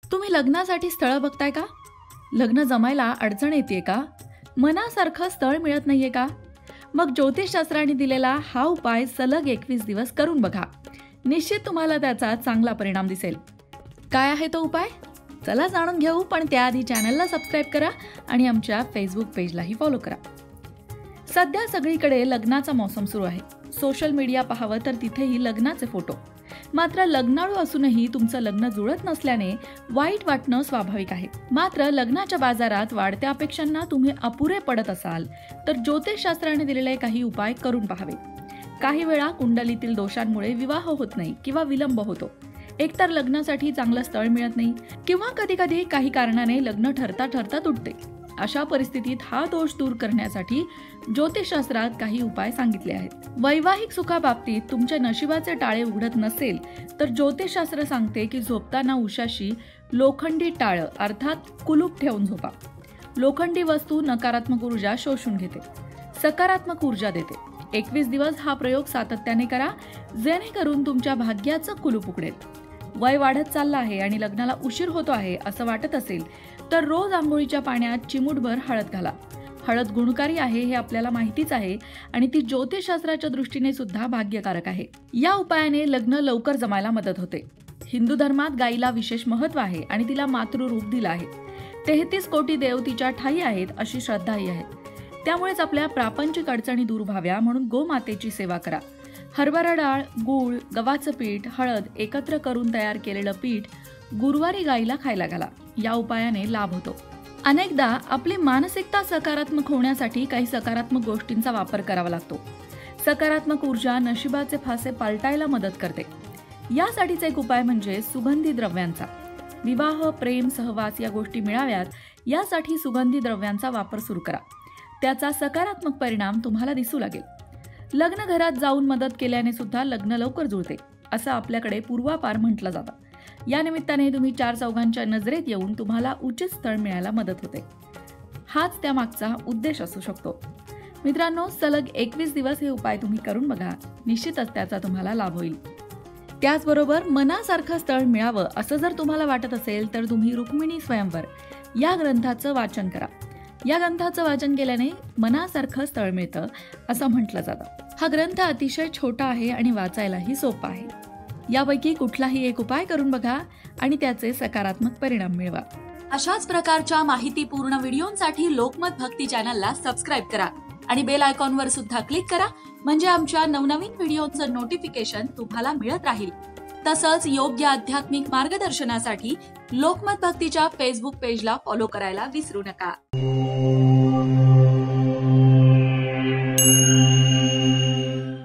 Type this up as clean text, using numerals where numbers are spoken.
तुम्ही लग्नासाठी स्थळ बघताय का? लग्न जमायला अडचण येते का? मनासारखं स्थळ मिळत नाहीये का? मग ज्योतिषशास्त्राने दिलेला हा उपाय सलग 21 दिवस करून बघा. निश्चित तुम्हाला त्याचा चांगला परिणाम दिसेल. काय आहे तो उपाय? चला जाणून घेऊ, पण त्याआधी चॅनलला सबस्क्राईब करा आणि आमच्या फेसबुक पेजलाही फॉलो करा. सध्या सगळीकडे लग्नाचा मौसम सुरू आहे. सोशल मीडिया पाहावं तर तिथेही लग्नाचे फोटो. मात्र लग्नाळू असूनही तुमचं लग्न जुळत नसल्याने वाईट वाटणं स्वाभाविक आहे. मात्र लग्नाच्या बाजारात वाढत्या अपेक्षांना तुम्ही अपुरे पडत असाल तर ज्योतिषशास्त्राने दिलेले काही उपाय करून पाहावे. काही वेळा कुंडलीतील दोषांमुळे विवाह होत नाही किंवा विलंब होतो. एकतर लग्नासाठी चांगलं स्थळ मिळत नाही किंवा कधी कधी काही कारणाने लग्न ठरता ठरता तुटते. अशा परिस्थितीत हा दोष दूर करण्यासाठी ज्योतिषशास्त्रात काही उपाय सांगितले आहेत. वैवाहिक सुखाबाबतीत तुमच्या नशिबाचे टाळे उघडत नसेल तर ज्योतिषशास्त्र सांगते की झोपताना उशाशी लोखंडी टाळं अर्थात कुलूप ठेवून झोपा. लोखंडी वस्तू नकारात्मक ऊर्जा शोषून घेते, सकारात्मक ऊर्जा देते. 21 दिवस हा प्रयोग सातत्याने करा, जेणेकरून तुमच्या भाग्याचं कुलूप उघडेल. वय वाढत चाललं आहे आणि लग्नाला उशीर होतो आहे असं वाटत असेल तर रोज आंघोळीच्या पाण्यात चिमूटभर हळद घाला. हळद गुणकारी आहे हे आपल्याला माहितीच आहे आणि ती ज्योतिषशास्त्राच्या दृष्टीने सुद्धा भाग्यकारक आहे. या उपायाने लग्न लवकर जमायला मदत होते. हिंदू धर्मात गायीला विशेष महत्त्व आहे आणि तिला मातृरूप दिलं आहे. 33 कोटी देव तिच्या ठायी आहेत अशी श्रद्धाही आहे. त्यामुळेच आपल्या प्रापंचिक अडचणी दूर व्हाव्या म्हणून गोमातेची सेवा करा. हरभरा डाळ, गूळ, गव्हाचं पीठ, हळद एकत्र करून तयार केलेलं पीठ गुरुवारी गायीला खायला घाला. या उपायाने लाभ होतो. अनेकदा आपली मानसिकता सकारात्मक होण्यासाठी काही सकारात्मक गोष्टींचा वापर करावा लागतो. सकारात्मक ऊर्जा नशिबाचे फासे पालटायला मदत करते. यासाठीचा एक उपाय म्हणजे सुगंधी द्रव्यांचा. विवाह, प्रेम, सहवास या गोष्टी मिळाव्यात यासाठी सुगंधी द्रव्यांचा वापर सुरू करा. त्याचा सकारात्मक परिणाम तुम्हाला दिसू लागेल. लग्न घरात जाऊन मदत केल्याने सुद्धा लग्न लवकर जुळते असं आपल्याकडे पूर्वापार म्हटलं जातं. या निमित्ताने तुम्ही 4 चौघांच्या नजरेत येऊन तुम्हाला उचित स्थळ मिळायला मदत होते. हाच त्यामागचा उद्देश असू शकतो. मित्रांनो, सलग 21 दिवस हे उपाय तुम्ही करून बघा. निश्चितच त्याचा तुम्हाला लाभ होईल. त्याचबरोबर मनासारखं स्थळ मिळावं असं जर तुम्हाला वाटत असेल तर तुम्ही रुक्मिणी स्वयंवर या ग्रंथाचं वाचन करा. या ग्रंथाचं वाचन केल्याने मनासारखं स्थळ मिळतं असं म्हटलं जातं. हा ग्रंथ अतिशय छोटा आहे आणि वाचायलाही सोपा आहे. यापैकी कुठलाही एक उपाय करून बघा आणि त्याचे सकारात्मक परिणाम मिळवा. अशाच प्रकारच्या माहितीपूर्ण व्हिडिओंसाठी लोकमत भक्ती चॅनलला सबस्क्राईब करा आणि बेल आयकॉनवर सुद्धा क्लिक करा, म्हणजे आमच्या नवनवीन व्हिडिओचं नोटिफिकेशन तुम्हाला मिळत राहील. तसंच योग्य आध्यात्मिक मार्गदर्शनासाठी लोकमत भक्तीच्या फेसबुक पेजला फॉलो करायला विसरू नका.